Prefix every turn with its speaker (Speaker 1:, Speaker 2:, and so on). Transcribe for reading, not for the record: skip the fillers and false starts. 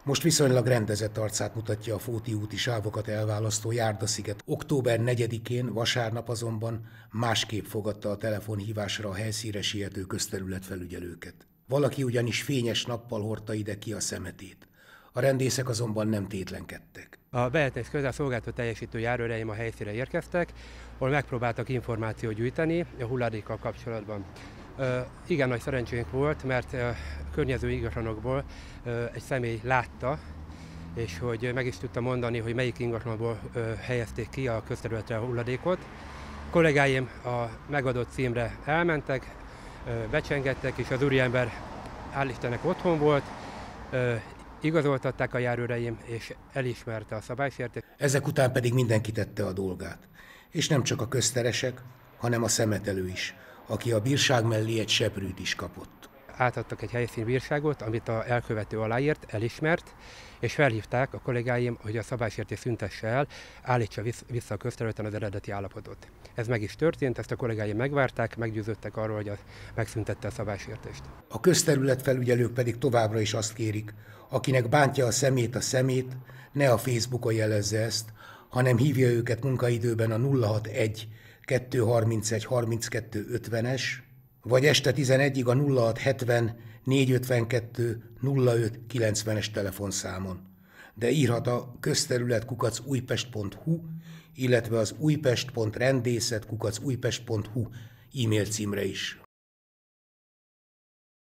Speaker 1: Most viszonylag rendezett arcát mutatja a Fóti úti sávokat elválasztó Járdasziget. Október 4-én, vasárnap azonban másképp fogadta a telefonhívásra a helyszínre siető közterületfelügyelőket. Valaki ugyanis fényes nappal hordta ide ki a szemetét. A rendészek azonban nem tétlenkedtek.
Speaker 2: A bejelentés közszolgáltató teljesítő járőreim a helyszínre érkeztek, ahol megpróbáltak információt gyűjteni a hulladékkal kapcsolatban. Igen nagy szerencsénk volt, mert környező ingatlanokból egy személy látta, és hogy meg is tudta mondani, hogy melyik ingatlanból helyezték ki a közterületre a hulladékot. A kollégáim a megadott címre elmentek, becsengettek, és az úriember hál' Istennek otthon volt, igazoltatták a járőreim, és elismerte a szabálysértést.
Speaker 1: Ezek után pedig mindenki tette a dolgát. És nem csak a közteresek, hanem a szemetelő is, aki a bírság mellé egy seprűt is kapott.
Speaker 2: Átadtak egy helyszínbírságot, amit az elkövető aláírt, elismert, és felhívták a kollégáim, hogy a szabálysértés szüntesse el, állítsa vissza a közterületen az eredeti állapotot. Ez meg is történt, ezt a kollégáim megvárták, meggyőződtek arról, hogy megszüntette a szabálysértést.
Speaker 1: A közterületfelügyelők pedig továbbra is azt kérik, akinek bántja a szemét, ne a Facebookon jelezze ezt, hanem hívja őket munkaidőben a 061 231 32 50-es, vagy este 11-ig a 0670 452 05 90-es telefonszámon. De írhat a közterület@újpest.hu, illetve az újpest.rendészet@újpest.hu e-mail címre is.